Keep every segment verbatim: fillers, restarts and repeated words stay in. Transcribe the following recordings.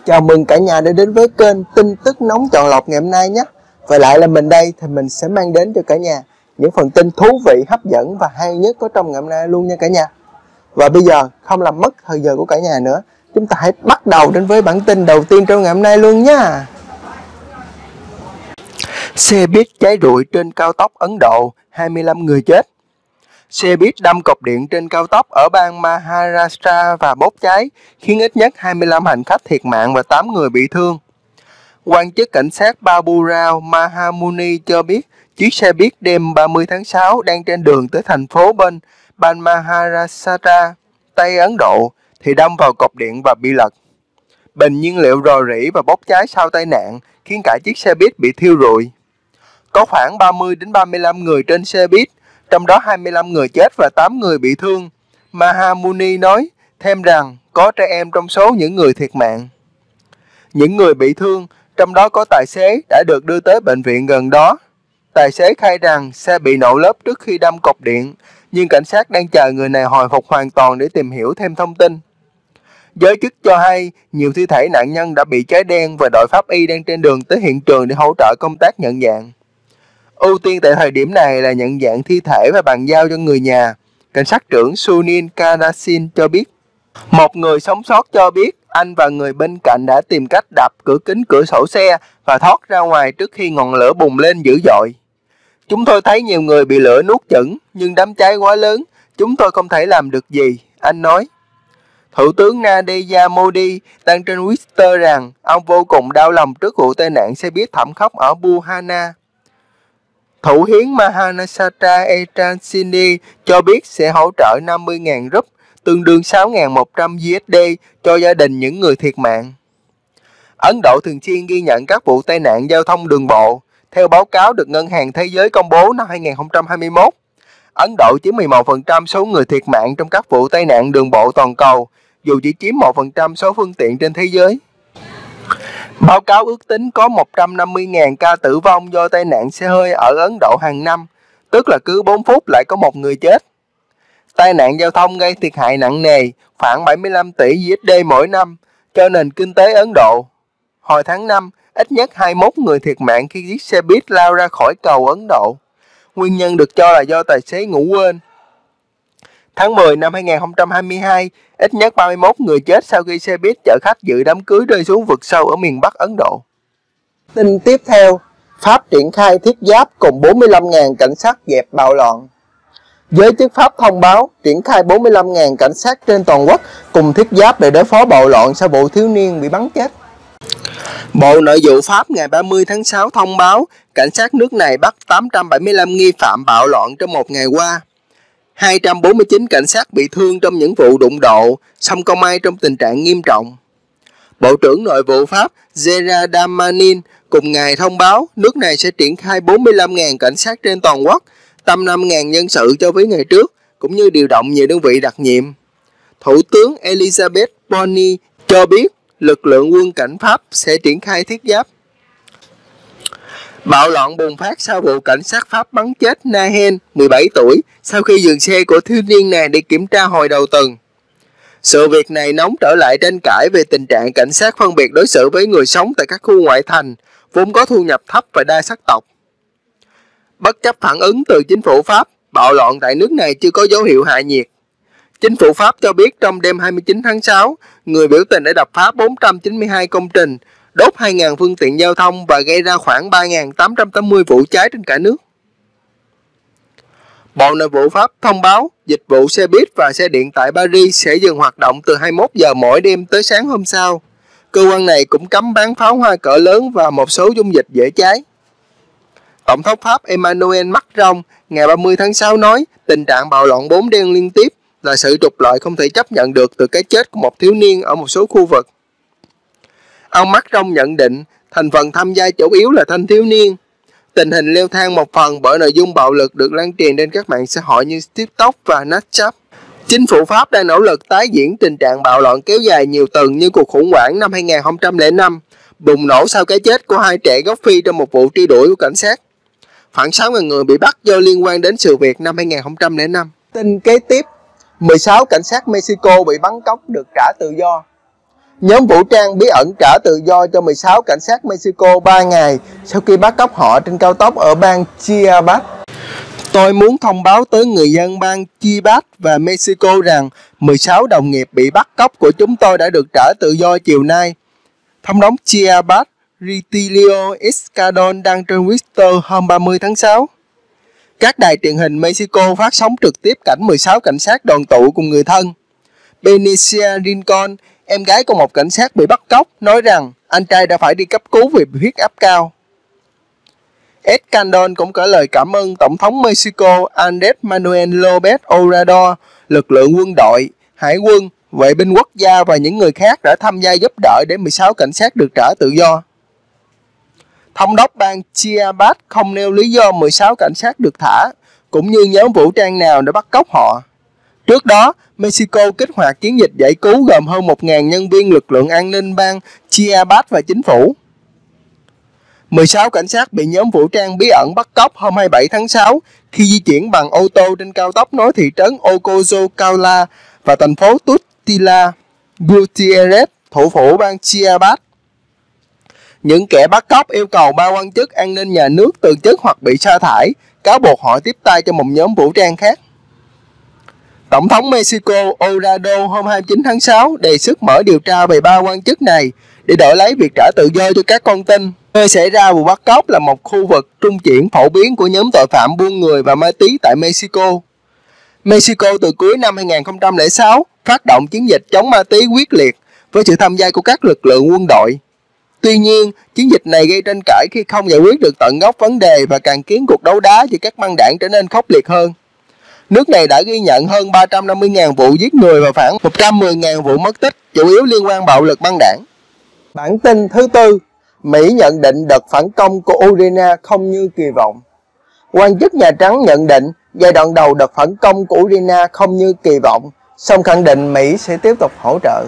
Chào mừng cả nhà đã đến với kênh tin tức nóng chọn lọc ngày hôm nay nhé. Và lại là mình đây thì mình sẽ mang đến cho cả nhà những phần tin thú vị, hấp dẫn và hay nhất có trong ngày hôm nay luôn nha cả nhà. Và bây giờ không làm mất thời giờ của cả nhà nữa, chúng ta hãy bắt đầu đến với bản tin đầu tiên trong ngày hôm nay luôn nha. Xe buýt cháy rụi trên cao tốc Ấn Độ, hai mươi lăm người chết. Xe buýt đâm cọc điện trên cao tốc ở bang Maharashtra và bốc cháy, khiến ít nhất hai mươi lăm hành khách thiệt mạng và tám người bị thương. Quan chức cảnh sát Baburao Mahamuni cho biết chiếc xe buýt đêm ba mươi tháng sáu đang trên đường tới thành phố Ben, bang Maharashtra, Tây Ấn Độ, thì đâm vào cọc điện và bị lật. Bình nhiên liệu rò rỉ và bốc cháy sau tai nạn, khiến cả chiếc xe buýt bị thiêu rụi. Có khoảng ba mươi đến ba mươi lăm người trên xe buýt, trong đó hai mươi lăm người chết và tám người bị thương. Mahamuni nói thêm rằng có trẻ em trong số những người thiệt mạng. Những người bị thương, trong đó có tài xế, đã được đưa tới bệnh viện gần đó. Tài xế khai rằng xe bị nổ lốp trước khi đâm cọc điện, nhưng cảnh sát đang chờ người này hồi phục hoàn toàn để tìm hiểu thêm thông tin. Giới chức cho hay nhiều thi thể nạn nhân đã bị cháy đen và đội pháp y đang trên đường tới hiện trường để hỗ trợ công tác nhận dạng. Ưu tiên tại thời điểm này là nhận dạng thi thể và bàn giao cho người nhà, cảnh sát trưởng Sunil Kadasin cho biết. Một người sống sót cho biết anh và người bên cạnh đã tìm cách đập cửa kính cửa sổ xe và thoát ra ngoài trước khi ngọn lửa bùng lên dữ dội. Chúng tôi thấy nhiều người bị lửa nuốt chửng, nhưng đám cháy quá lớn, chúng tôi không thể làm được gì, anh nói. Thủ tướng Narendra Modi đăng trên Twitter rằng ông vô cùng đau lòng trước vụ tai nạn xe buýt thảm khốc ở Buhana. Thủ hiến Maharashtra Eknath Shinde cho biết sẽ hỗ trợ năm mươi nghìn rúp, tương đương sáu nghìn một trăm đô la cho gia đình những người thiệt mạng. Ấn Độ thường xuyên ghi nhận các vụ tai nạn giao thông đường bộ. Theo báo cáo được Ngân hàng Thế giới công bố năm hai nghìn không trăm hai mươi mốt, Ấn Độ chiếm mười một phần trăm số người thiệt mạng trong các vụ tai nạn đường bộ toàn cầu, dù chỉ chiếm một phần trăm số phương tiện trên thế giới. Báo cáo ước tính có một trăm năm mươi nghìn ca tử vong do tai nạn xe hơi ở Ấn Độ hàng năm, tức là cứ bốn phút lại có một người chết. Tai nạn giao thông gây thiệt hại nặng nề, khoảng bảy mươi lăm tỷ đô la mỗi năm, cho nền kinh tế Ấn Độ. Hồi tháng năm, ít nhất hai mươi mốt người thiệt mạng khi chiếc xe buýt lao ra khỏi cầu Ấn Độ. Nguyên nhân được cho là do tài xế ngủ quên. Tháng mười năm hai nghìn không trăm hai mươi hai, ít nhất ba mươi mốt người chết sau khi xe buýt chở khách dự đám cưới rơi xuống vực sâu ở miền Bắc Ấn Độ. Tin tiếp theo, Pháp triển khai thiết giáp cùng bốn mươi lăm nghìn cảnh sát dẹp bạo loạn. Giới chức Pháp thông báo triển khai bốn mươi lăm nghìn cảnh sát trên toàn quốc cùng thiết giáp để đối phó bạo loạn sau vụ thiếu niên bị bắn chết. Bộ Nội vụ Pháp ngày ba mươi tháng sáu thông báo cảnh sát nước này bắt tám trăm bảy mươi lăm nghi phạm bạo loạn trong một ngày qua. hai trăm bốn mươi chín cảnh sát bị thương trong những vụ đụng độ, song không ai trong tình trạng nghiêm trọng. Bộ trưởng Nội vụ Pháp Gérald Darmanin cùng ngày thông báo nước này sẽ triển khai bốn mươi lăm nghìn cảnh sát trên toàn quốc, tăng năm nghìn nhân sự so với ngày trước, cũng như điều động nhiều đơn vị đặc nhiệm. Thủ tướng Elisabeth Borne cho biết lực lượng quân cảnh Pháp sẽ triển khai thiết giáp. Bạo loạn bùng phát sau vụ cảnh sát Pháp bắn chết Nahen, mười bảy tuổi, sau khi dừng xe của thiếu niên này để kiểm tra hồi đầu tuần. Sự việc này nóng trở lại tranh cãi về tình trạng cảnh sát phân biệt đối xử với người sống tại các khu ngoại thành, vốn có thu nhập thấp và đa sắc tộc. Bất chấp phản ứng từ chính phủ Pháp, bạo loạn tại nước này chưa có dấu hiệu hạ nhiệt. Chính phủ Pháp cho biết trong đêm hai mươi chín tháng sáu, người biểu tình đã đập phá bốn trăm chín mươi hai công trình, đốt hai nghìn phương tiện giao thông và gây ra khoảng ba nghìn tám trăm tám mươi vụ cháy trên cả nước. Bộ Nội vụ Pháp thông báo dịch vụ xe buýt và xe điện tại Paris sẽ dừng hoạt động từ hai mươi mốt giờ mỗi đêm tới sáng hôm sau. Cơ quan này cũng cấm bán pháo hoa cỡ lớn và một số dung dịch dễ cháy. Tổng thống Pháp Emmanuel Macron ngày ba mươi tháng sáu nói tình trạng bạo loạn bốn đêm liên tiếp là sự trục lợi không thể chấp nhận được từ cái chết của một thiếu niên ở một số khu vực. Ông Macron nhận định thành phần tham gia chủ yếu là thanh thiếu niên. Tình hình leo thang một phần bởi nội dung bạo lực được lan truyền trên các mạng xã hội như TikTok và Snapchat. Chính phủ Pháp đang nỗ lực tái diễn tình trạng bạo loạn kéo dài nhiều tuần như cuộc khủng hoảng năm hai nghìn không trăm lẻ năm, bùng nổ sau cái chết của hai trẻ gốc Phi trong một vụ truy đuổi của cảnh sát. Khoảng sáu nghìn người bị bắt do liên quan đến sự việc năm hai nghìn không trăm lẻ năm. Tin kế tiếp, mười sáu cảnh sát Mexico bị bắn cóc được trả tự do. Nhóm vũ trang bí ẩn trả tự do cho mười sáu cảnh sát Mexico ba ngày sau khi bắt cóc họ trên cao tốc ở bang Chiapas. Tôi muốn thông báo tới người dân bang Chiapas và Mexico rằng mười sáu đồng nghiệp bị bắt cóc của chúng tôi đã được trả tự do chiều nay. Thống đốc Chiapas Rutilio Escandón đăng trên Twitter hôm ba mươi tháng sáu. Các đài truyền hình Mexico phát sóng trực tiếp cảnh mười sáu cảnh sát đoàn tụ cùng người thân. Benicia Rincon, em gái của một cảnh sát bị bắt cóc, nói rằng anh trai đã phải đi cấp cứu vì bị huyết áp cao. Escandón cũng gửi lời cảm ơn Tổng thống Mexico Andrés Manuel López Obrador, lực lượng quân đội, hải quân, vệ binh quốc gia và những người khác đã tham gia giúp đỡ để mười sáu cảnh sát được trả tự do. Thống đốc bang Chiapas không nêu lý do mười sáu cảnh sát được thả, cũng như nhóm vũ trang nào đã bắt cóc họ. Trước đó, Mexico kích hoạt chiến dịch giải cứu gồm hơn một nghìn nhân viên lực lượng an ninh bang Chiapas và chính phủ. mười sáu cảnh sát bị nhóm vũ trang bí ẩn bắt cóc hôm hai mươi bảy tháng sáu khi di chuyển bằng ô tô trên cao tốc nối thị trấn Ocosocaula và thành phố Tuxtla Gutiérrez, thủ phủ bang Chiapas. Những kẻ bắt cóc yêu cầu ba quan chức an ninh nhà nước từ chức hoặc bị sa thải, cáo buộc họ tiếp tay cho một nhóm vũ trang khác. Tổng thống Mexico Obrador hôm hai mươi chín tháng sáu đề xuất mở điều tra về ba quan chức này để đổi lấy việc trả tự do cho các con tin. Nơi xảy ra vụ bắt cóc là một khu vực trung chuyển phổ biến của nhóm tội phạm buôn người và ma túy tại Mexico. Mexico từ cuối năm hai nghìn không trăm lẻ sáu phát động chiến dịch chống ma túy quyết liệt với sự tham gia của các lực lượng quân đội. Tuy nhiên, chiến dịch này gây tranh cãi khi không giải quyết được tận gốc vấn đề và càng khiến cuộc đấu đá giữa các băng đảng trở nên khốc liệt hơn. Nước này đã ghi nhận hơn ba trăm năm mươi nghìn vụ giết người và khoảng một trăm mười nghìn vụ mất tích, chủ yếu liên quan bạo lực băng đảng. Bản tin thứ tư, Mỹ nhận định đợt phản công của Ukraine không như kỳ vọng. Quan chức Nhà Trắng nhận định giai đoạn đầu đợt phản công của Ukraine không như kỳ vọng, song khẳng định Mỹ sẽ tiếp tục hỗ trợ.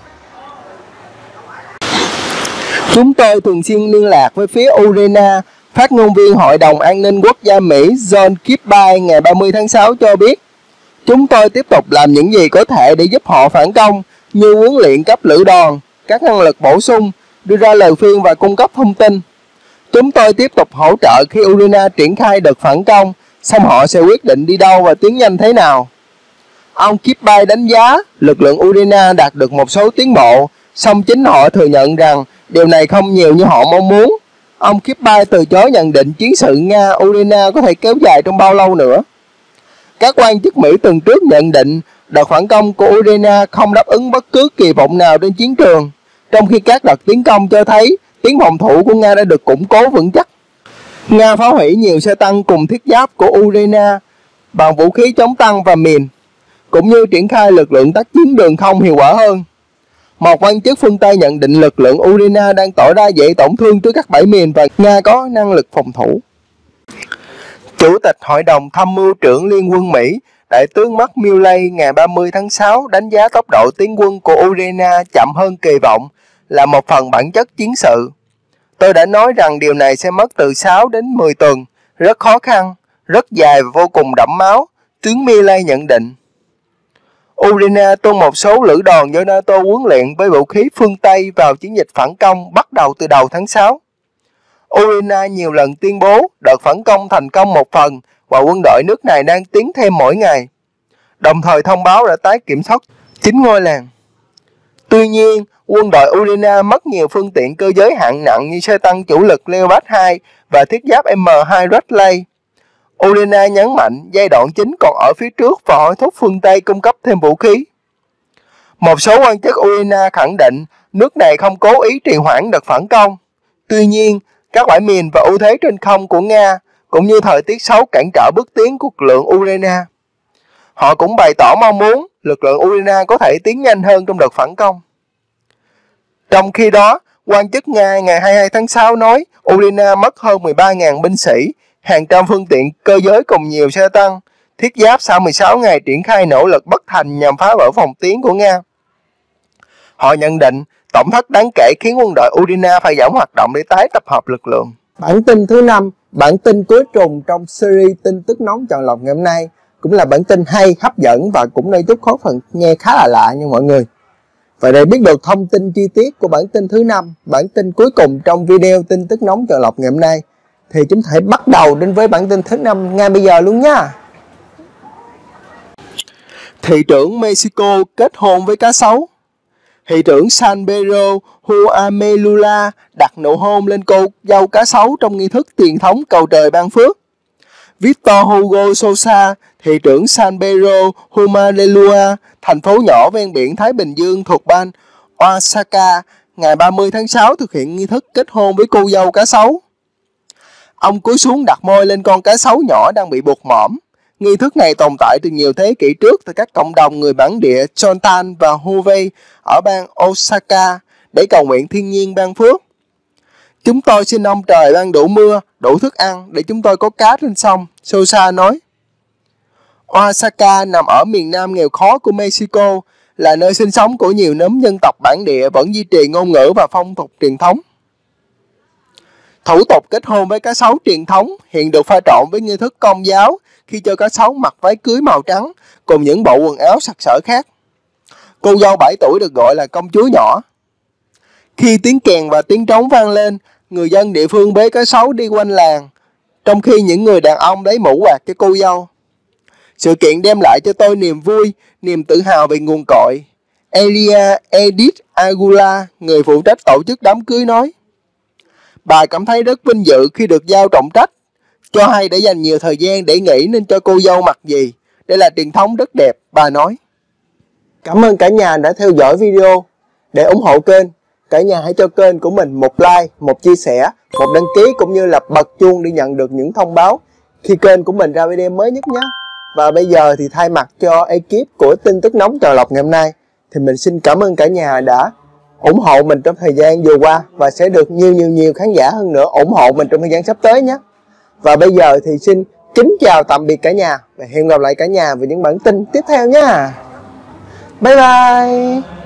Chúng tôi thường xuyên liên lạc với phía Ukraine. Phát ngôn viên Hội đồng An ninh Quốc gia Mỹ John Kirby ngày ba mươi tháng sáu cho biết, chúng tôi tiếp tục làm những gì có thể để giúp họ phản công, như huấn luyện cấp lữ đoàn, các năng lực bổ sung, đưa ra lời khuyên và cung cấp thông tin. Chúng tôi tiếp tục hỗ trợ khi Ukraine triển khai đợt phản công, xong họ sẽ quyết định đi đâu và tiến nhanh thế nào. Ông Kirby đánh giá lực lượng Ukraine đạt được một số tiến bộ, song chính họ thừa nhận rằng điều này không nhiều như họ mong muốn. Ông Kirby từ chối nhận định chiến sự Nga-Ukraine có thể kéo dài trong bao lâu nữa. Các quan chức Mỹ tuần trước nhận định đợt phản công của Ukraine không đáp ứng bất cứ kỳ vọng nào trên chiến trường, trong khi các đợt tiến công cho thấy tuyến phòng thủ của Nga đã được củng cố vững chắc. Nga phá hủy nhiều xe tăng cùng thiết giáp của Ukraine bằng vũ khí chống tăng và mìn, cũng như triển khai lực lượng tác chiến đường không hiệu quả hơn. Một quan chức phương Tây nhận định lực lượng Ukraine đang tỏ ra dễ tổn thương trước các bãi mìn và Nga có năng lực phòng thủ. Chủ tịch Hội đồng Tham mưu trưởng Liên quân Mỹ, Đại tướng Mark Milley ngày ba mươi tháng sáu đánh giá tốc độ tiến quân của Ukraine chậm hơn kỳ vọng là một phần bản chất chiến sự. Tôi đã nói rằng điều này sẽ mất từ sáu đến mười tuần, rất khó khăn, rất dài và vô cùng đẫm máu, tướng Milley nhận định. Ukraine tung một số lữ đoàn do NATO huấn luyện với vũ khí phương Tây vào chiến dịch phản công bắt đầu từ đầu tháng sáu. Ukraine nhiều lần tuyên bố đợt phản công thành công một phần và quân đội nước này đang tiến thêm mỗi ngày, đồng thời thông báo đã tái kiểm soát chín ngôi làng. Tuy nhiên, quân đội Ukraine mất nhiều phương tiện cơ giới hạng nặng như xe tăng chủ lực Leopard hai và thiết giáp M hai Bradley. Ukraine nhấn mạnh giai đoạn chính còn ở phía trước và hối thúc phương Tây cung cấp thêm vũ khí. Một số quan chức Ukraine khẳng định nước này không cố ý trì hoãn đợt phản công. Tuy nhiên, các bãi mìn và ưu thế trên không của Nga cũng như thời tiết xấu cản trở bước tiến của lực lượng Ukraine. Họ cũng bày tỏ mong muốn lực lượng Ukraine có thể tiến nhanh hơn trong đợt phản công. Trong khi đó, quan chức Nga ngày hai mươi hai tháng sáu nói Ukraine mất hơn mười ba nghìn binh sĩ, hàng trăm phương tiện cơ giới cùng nhiều xe tăng, thiết giáp sau mười sáu ngày triển khai nỗ lực bất thành nhằm phá vỡ phòng tuyến của Nga. Họ nhận định tổn thất đáng kể khiến quân đội Ukraine phải giảm hoạt động để tái tập hợp lực lượng. Bản tin thứ năm, bản tin cuối cùng trong series tin tức nóng chọn lọc ngày hôm nay, cũng là bản tin hay, hấp dẫn và cũng nơi chút khó phần nghe khá là lạ nha mọi người. Và để biết được thông tin chi tiết của bản tin thứ năm, bản tin cuối cùng trong video tin tức nóng Chọn Lọc ngày hôm nay, thì chúng ta hãy bắt đầu đến với bản tin thứ năm ngay bây giờ luôn nha. Thị trưởng Mexico kết hôn với cá sấu. Thị trưởng San Pedro Huamelula đặt nụ hôn lên cô dâu cá sấu trong nghi thức truyền thống cầu trời ban phước. Victor Hugo Sosa, thị trưởng San Pedro Huamelula, thành phố nhỏ ven biển Thái Bình Dương thuộc bang Oaxaca, ngày ba mươi tháng sáu thực hiện nghi thức kết hôn với cô dâu cá sấu. Ông cúi xuống đặt môi lên con cá sấu nhỏ đang bị buộc mõm. Nghi thức này tồn tại từ nhiều thế kỷ trước từ các cộng đồng người bản địa Chontan và Huey ở bang Oaxaca để cầu nguyện thiên nhiên ban phước. Chúng tôi xin ông trời ban đủ mưa, đủ thức ăn để chúng tôi có cá trên sông, Sosa nói. Oaxaca nằm ở miền nam nghèo khó của Mexico, là nơi sinh sống của nhiều nhóm dân tộc bản địa vẫn duy trì ngôn ngữ và phong tục truyền thống. Thủ tục kết hôn với cá sấu truyền thống hiện được pha trộn với nghi thức công giáo khi cho cá sấu mặc váy cưới màu trắng cùng những bộ quần áo sặc sỡ khác. Cô dâu bảy tuổi được gọi là công chúa nhỏ. Khi tiếng kèn và tiếng trống vang lên, người dân địa phương bế cá sấu đi quanh làng, trong khi những người đàn ông lấy mũ quạt cho cô dâu. Sự kiện đem lại cho tôi niềm vui, niềm tự hào về nguồn cội, Elia Edith Agula, người phụ trách tổ chức đám cưới nói. Bà cảm thấy rất vinh dự khi được giao trọng trách, cho hay đã dành nhiều thời gian để nghĩ nên cho cô dâu mặc gì. Đây là truyền thống rất đẹp, bà nói. Cảm ơn cả nhà đã theo dõi video. Để ủng hộ kênh, cả nhà hãy cho kênh của mình một like, một chia sẻ, một đăng ký cũng như là bật chuông để nhận được những thông báo khi kênh của mình ra video mới nhất nhé. Và bây giờ thì thay mặt cho ekip của tin tức nóng Chọn Lọc ngày hôm nay, thì mình xin cảm ơn cả nhà đã ủng hộ mình trong thời gian vừa qua và sẽ được nhiều nhiều nhiều khán giả hơn nữa ủng hộ mình trong thời gian sắp tới nhé. Và bây giờ thì xin kính chào tạm biệt cả nhà và hẹn gặp lại cả nhà về những bản tin tiếp theo nha. Bye bye.